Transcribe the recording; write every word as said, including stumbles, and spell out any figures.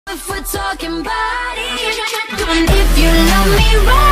If we're talking body, if you love me right.